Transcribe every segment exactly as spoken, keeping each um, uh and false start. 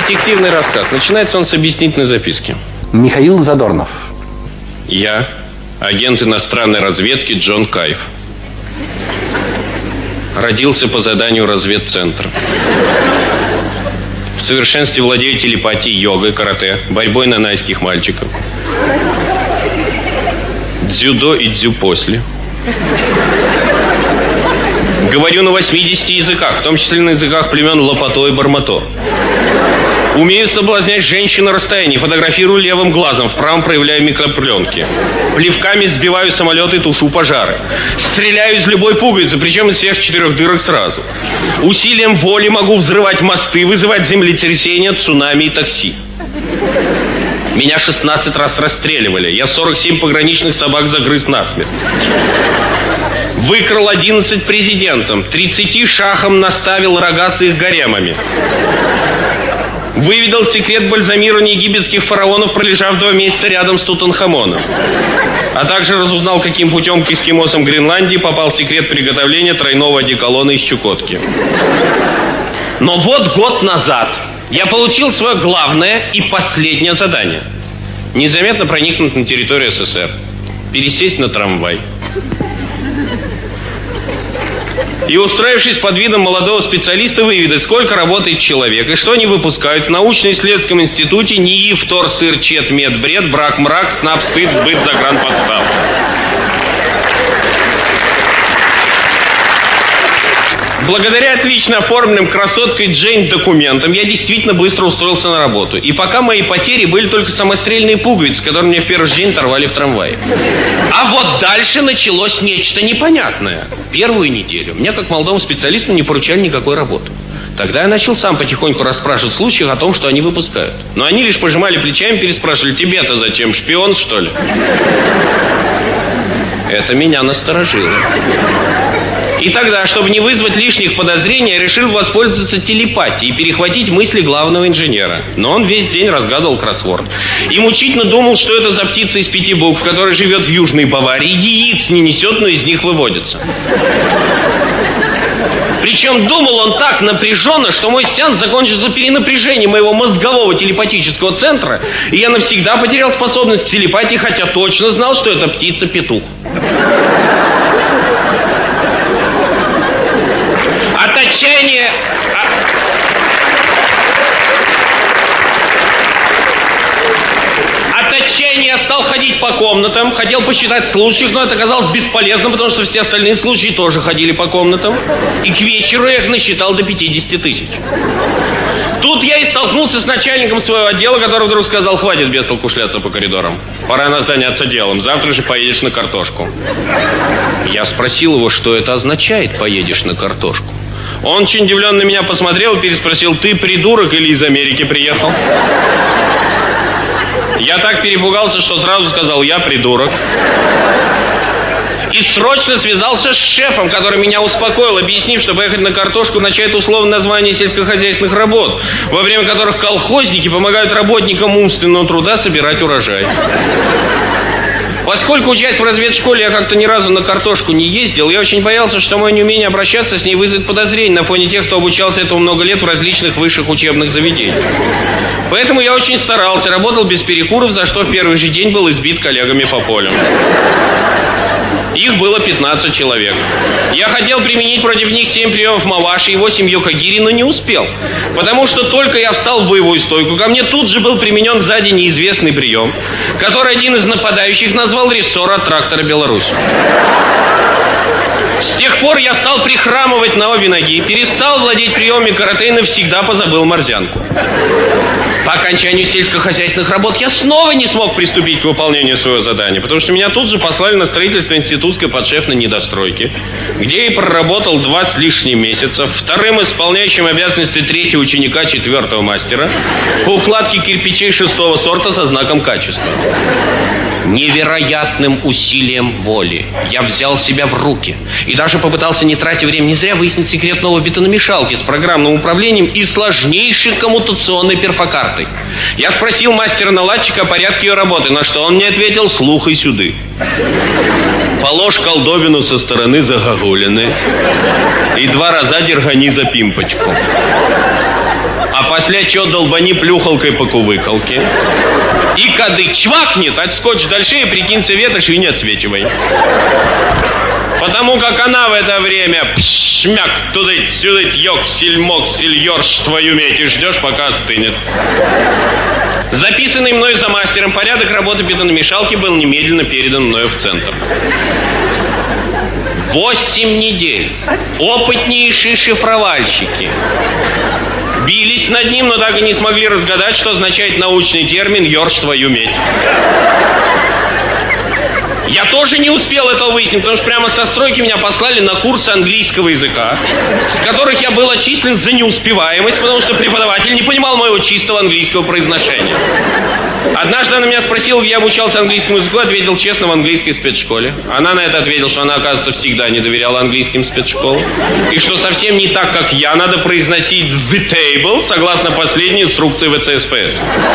детективный рассказ. Начинается он с объяснительной записки. Михаил Задорнов. Я, агент иностранной разведки Джон Кайф. Родился по заданию разведцентра. В совершенстве владею телепатией, йогой, карате, борьбой нанайских мальчиков, дзюдо и дзю после. Говорю на восьмидесяти языках, в том числе на языках племен Лопато и Бармато. Умею соблазнять женщин на расстоянии, фотографирую левым глазом, в правом проявляю микропленки. Плевками сбиваю самолеты и тушу пожары. Стреляю из любой пуговицы, причем из всех четырех дырок сразу. Усилием воли могу взрывать мосты, вызывать землетрясения, цунами и такси. Меня шестнадцать раз расстреливали. Я сорок семь пограничных собак загрыз насмерть. Выкрал одиннадцать президентам, тридцати шахам наставил рога с их гаремами. Выведал секрет бальзамирования египетских фараонов, пролежав два месяца рядом с Тутанхамоном. А также разузнал, каким путем к эскимосам Гренландии попал секрет приготовления тройного одеколона из Чукотки. Но вот год назад я получил свое главное и последнее задание. Незаметно проникнуть на территорию СССР. Пересесть на трамвай. И, устроившись под видом молодого специалиста, выведать, сколько работает человек и что они выпускают в научно-исследовательском институте НИИ, втор, сыр, чет, мед, бред, брак, мрак, снап, стыд, сбыт, загранподстав. Благодаря отлично оформленным красоткой Джейн документам я действительно быстро устроился на работу. И пока мои потери были только самострельные пуговицы, которые мне в первый же день оторвали в трамвае. А вот дальше началось нечто непонятное. Первую неделю мне, как молодому специалисту, не поручали никакой работы. Тогда я начал сам потихоньку расспрашивать в случаях о том, что они выпускают. Но они лишь пожимали плечами, переспрашивали: тебе-то зачем, шпион, что ли? Это меня насторожило. И тогда, чтобы не вызвать лишних подозрений, я решил воспользоваться телепатией и перехватить мысли главного инженера. Но он весь день разгадывал кроссворд. И мучительно думал, что это за птица из пяти букв, которая живет в Южной Баварии, яиц не несет, но из них выводится. Причем думал он так напряженно, что мой сеанс закончился перенапряжением моего мозгового телепатического центра, и я навсегда потерял способность к телепатии, хотя точно знал, что это птица-петух. От отчаяния... От отчаяния я стал ходить по комнатам, хотел посчитать случаев, но это оказалось бесполезно, потому что все остальные случаи тоже ходили по комнатам. И к вечеру я их насчитал до пятидесяти тысяч. Тут я и столкнулся с начальником своего отдела, который вдруг сказал: хватит без толку шляться по коридорам. Пора нас заняться делом. Завтра же поедешь на картошку. Я спросил его, что это означает: поедешь на картошку. Он очень удивленно на меня посмотрел и переспросил: ты придурок или из Америки приехал? Я так перепугался, что сразу сказал: я придурок. И срочно связался с шефом, который меня успокоил, объяснив, что поехать на картошку означает условное название сельскохозяйственных работ, во время которых колхозники помогают работникам умственного труда собирать урожай. Поскольку, учась в разведшколе, я как-то ни разу на картошку не ездил, я очень боялся, что мое неумение обращаться с ней вызовет подозрение на фоне тех, кто обучался этому много лет в различных высших учебных заведениях. Поэтому я очень старался, работал без перекуров, за что в первый же день был избит коллегами по полю. Их было пятнадцать человек. Я хотел применить против них семь приемов маваши и восемь йокогири, но не успел. Потому что только я встал в боевую стойку, ко мне тут же был применен сзади неизвестный прием, который один из нападающих назвал рессор от трактора «Беларусь». С тех пор я стал прихрамывать на обе ноги, перестал владеть приемами карате и навсегда позабыл морзянку. По окончанию сельскохозяйственных работ я снова не смог приступить к выполнению своего задания, потому что меня тут же послали на строительство институтской подшефной недостройки, где я проработал два с лишним месяца, вторым исполняющим обязанности третьего ученика четвертого мастера по укладке кирпичей шестого сорта со знаком качества. Невероятным усилием воли я взял себя в руки и даже попытался, не тратя время, не зря выяснить секрет новой бетономешалки с программным управлением и сложнейшей коммутационной перфокартой. Я спросил мастера-наладчика о порядке ее работы, на что он мне ответил: слухай сюды. Положь колдобину со стороны загогулины и два раза дергани за пимпочку. А после чё долбани плюхалкой по кувыкалке. И кадык чвакнет, отскочишь дальше и прикинься ветошь и не отсвечивай. Потому как она в это время пшмяк, туда-сюда, ёк-сельмок, сельёрш твою медь, и ждешь, пока остынет. Записанный мной за мастером порядок работы бетономешалки был немедленно передан мною в центр. Восемь недель опытнейшие шифровальщики бились над ним, но так и не смогли разгадать, что означает научный термин «ёрш твою медь». Я тоже не успел этого выяснить, потому что прямо со стройки меня послали на курсы английского языка, с которых я был отчислен за неуспеваемость, потому что преподаватель не понимал моего чистого английского произношения. Однажды она меня спросила, где я обучался английскому языку, ответил честно, в английской спецшколе. Она на это ответила, что она, оказывается, всегда не доверяла английским спецшколам, и что совсем не так, как я, надо произносить «the table» согласно последней инструкции вэ цэ эс пэ эс.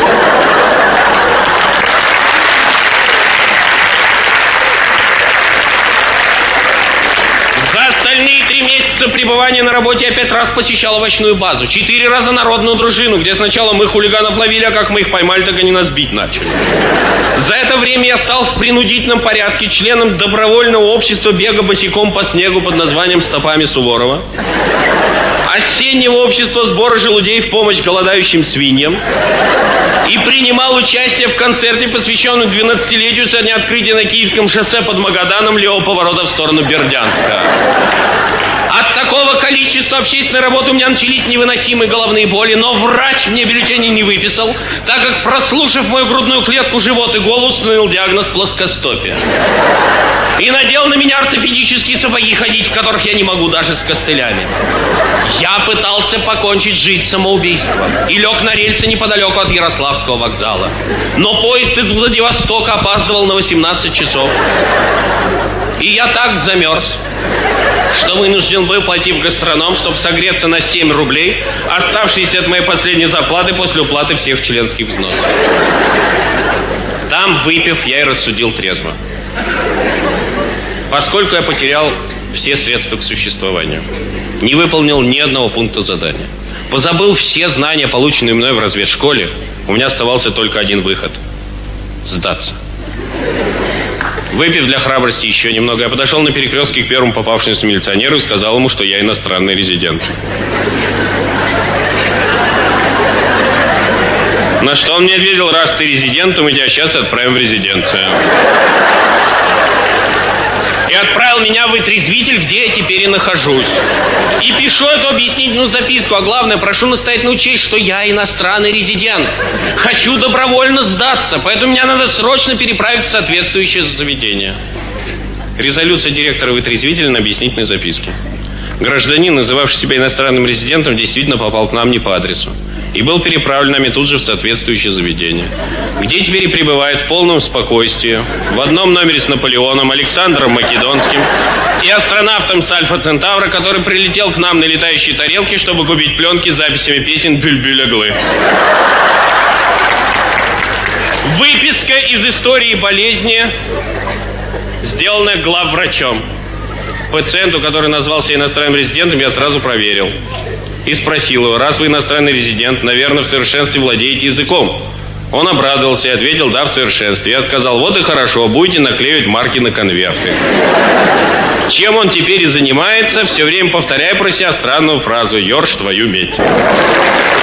Три месяца пребывания на работе я пять раз посещал овощную базу. Четыре раза народную дружину, где сначала мы хулиганов ловили, а как мы их поймали, так они нас бить начали. За это время я стал в принудительном порядке членом добровольного общества бега босиком по снегу под названием «Стопами Суворова», осеннего общества сбора желудей в помощь голодающим свиньям и принимал участие в концерте, посвященном двенадцатилетию со дня открытия на Киевском шоссе под Магаданом левого поворота в сторону Бердянска. От такого количества общественной работы у меня начались невыносимые головные боли, но врач мне бюллетени не выписал, так как, прослушав мою грудную клетку, живот и голову, установил диагноз плоскостопия. И надел на меня ортопедические сапоги, ходить в которых я не могу даже с костылями. Я пытался покончить жизнь самоубийством и лег на рельсы неподалеку от Ярославского вокзала. Но поезд из Владивостока опаздывал на восемнадцать часов. И я так замерз, что вынужден был пойти в гастроном, чтобы согреться на семь рублей, оставшиеся от моей последней зарплаты после уплаты всех членских взносов. Там, выпив, я и рассудил трезво. Поскольку я потерял все средства к существованию, не выполнил ни одного пункта задания, позабыл все знания, полученные мной в разведшколе, у меня оставался только один выход – сдаться. Выпив для храбрости еще немного, я подошел на перекрестке к первому попавшемуся милиционеру и сказал ему, что я иностранный резидент. На что он мне ответил: раз ты резидент, то мы тебя сейчас отправим в резиденцию. И отправил меня в отрезвитель, где я теперь и нахожусь. И пишу эту объяснительную записку, а главное, прошу настоятельно учесть, что я иностранный резидент. Хочу добровольно сдаться, поэтому мне надо срочно переправить в соответствующее заведение. Резолюция директора вытрезвителя на объяснительной записке. Гражданин, называвший себя иностранным резидентом, действительно попал к нам не по адресу и был переправлен нами тут же в соответствующее заведение, где теперь и пребывает в полном спокойствии, в одном номере с Наполеоном, Александром Македонским и астронавтом с Альфа Центавра, который прилетел к нам на летающей тарелке, чтобы купить пленки с записями песен Бюльбюль-Оглы. Выписка из истории болезни, сделанная главврачом. Пациенту, который назвался иностранным резидентом, я сразу проверил. И спросил его: раз вы иностранный резидент, наверное, в совершенстве владеете языком. Он обрадовался и ответил: да, в совершенстве. Я сказал: вот и хорошо, будете наклеивать марки на конверты. Чем он теперь и занимается, все время повторяя про себя странную фразу: ёрш твою медь.